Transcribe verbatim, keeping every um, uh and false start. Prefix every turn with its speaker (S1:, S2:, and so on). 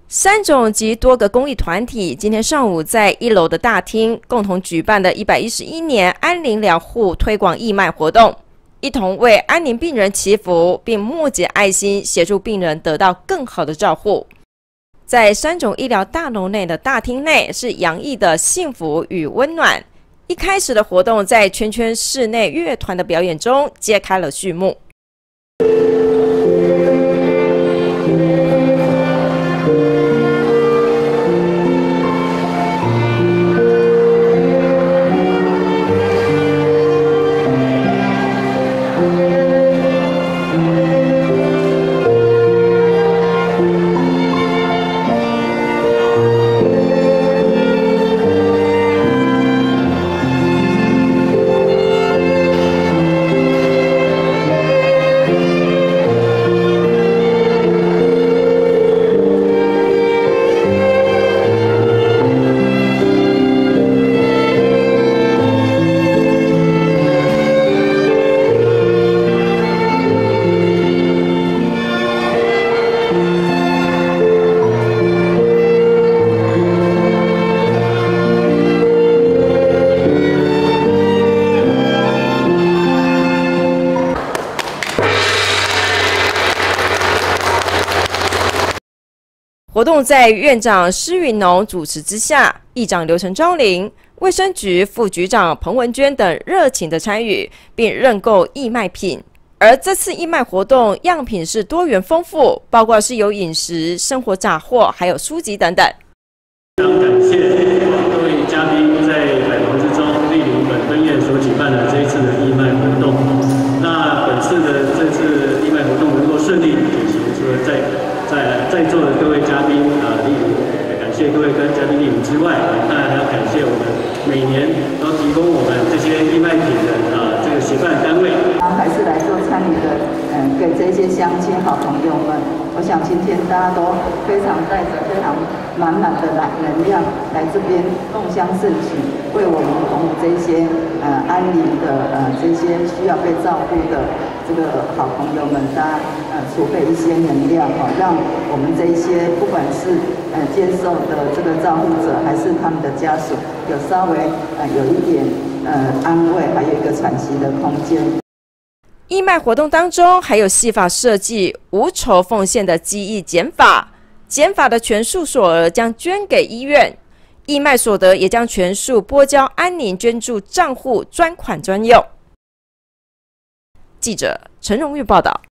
S1: 三种及多个公益团体今天上午在一楼的大厅共同举办了一百一十一年安宁疗护推广义卖活动，一同为安宁病人祈福，并募集爱心，协助病人得到更好的照护。在三种医疗大楼内的大厅内是洋溢的幸福与温暖。一开始的活动在圈圈室内乐团的表演中揭开了序幕。活动在院长施云农主持之下，议长刘成昭玲、卫生局副局长彭文娟等热情的参与，并认购义卖品。而这次义卖活动样品是多元丰富，包括是有饮食、生活杂货，还有书籍等等。
S2: 非常感谢各位嘉宾在百忙之中莅临本分院所举办的这一次的义卖活动。那本次的这次义卖活动能够顺利举行，除了在在在座的各位嘉宾啊莅临，感谢各位跟嘉宾莅临之外，当然还要感谢我们每年都提供我们这些义卖品的啊这个协办单位。
S3: 还是来做参与的，嗯，给这些乡亲好朋友们，我想今天大家都非常带着非常满满的来能量来这边共襄盛举，为我们服务这些呃安宁的呃这些需要被照顾的这个好朋友们，大家呃储备一些能量哈，让我们这一些不管是呃接受的这个照顾者，还是他们的家属，有稍微呃有一点呃安慰，还有一个喘息的空间。
S1: 义卖活动当中还有细法设计无酬奉献的记忆减法，减法的全数所额将捐给医院，义卖所得也将全数拨交安宁捐助账户专款专用。记者陈荣玉报道。